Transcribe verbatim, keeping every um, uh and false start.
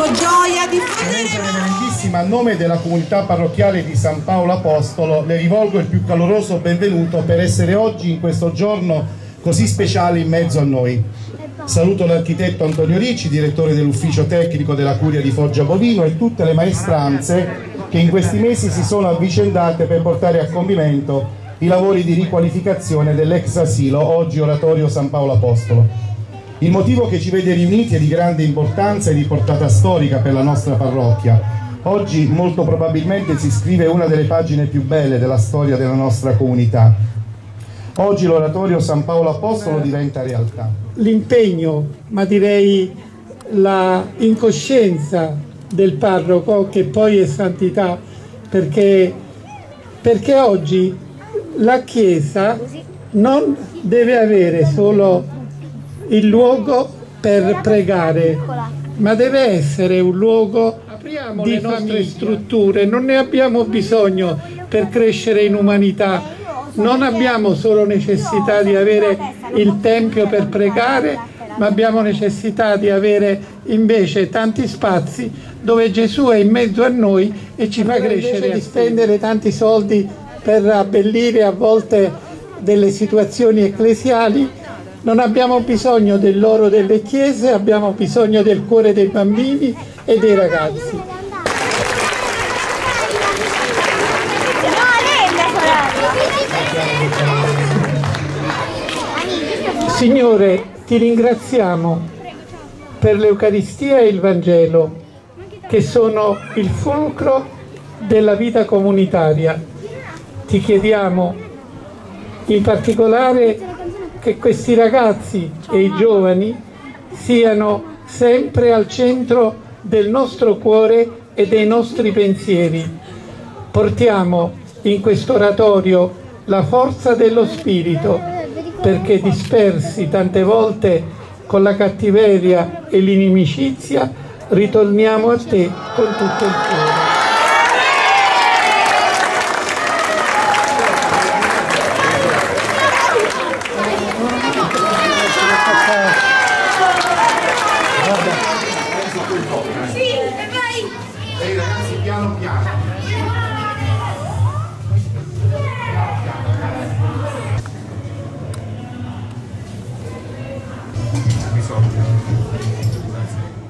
gioia di vedere voi. A nome della comunità parrocchiale di San Paolo Apostolo le rivolgo il più caloroso benvenuto per essere oggi in questo giorno così speciale in mezzo a noi. Saluto l'architetto Antonio Ricci, direttore dell'ufficio tecnico della Curia di Foggia Bovino, e tutte le maestranze che in questi mesi si sono avvicendate per portare a compimento i lavori di riqualificazione dell'ex asilo, oggi Oratorio San Paolo Apostolo. Il motivo che ci vede riuniti è di grande importanza e di portata storica per la nostra parrocchia. Oggi molto probabilmente si scrive una delle pagine più belle della storia della nostra comunità. Oggi l'Oratorio San Paolo Apostolo diventa realtà. L'impegno, ma direi la incoscienza del parroco, che poi è santità, perché, perché oggi la Chiesa non deve avere solo il luogo per pregare, ma deve essere un luogo di le nostre strutture. Non ne abbiamo bisogno per crescere in umanità, non abbiamo solo necessità di avere il tempio per pregare, ma abbiamo necessità di avere invece tanti spazi dove Gesù è in mezzo a noi e ci fa crescere. Di spendere tanti soldi per abbellire a volte delle situazioni ecclesiali, non abbiamo bisogno dell'oro delle chiese, abbiamo bisogno del cuore dei bambini e dei ragazzi. Signore, ti ringraziamo per l'Eucaristia e il Vangelo, che sono il fulcro della vita comunitaria. Ti chiediamo in particolare che questi ragazzi e i giovani siano sempre al centro del nostro cuore e dei nostri pensieri. Portiamo in questo oratorio la forza dello Spirito, perché dispersi tante volte con la cattiveria e l'inimicizia, ritorniamo a te con tutto il cuore. Sì, e vai! Ehi ragazzi, piano piano. Risolvi.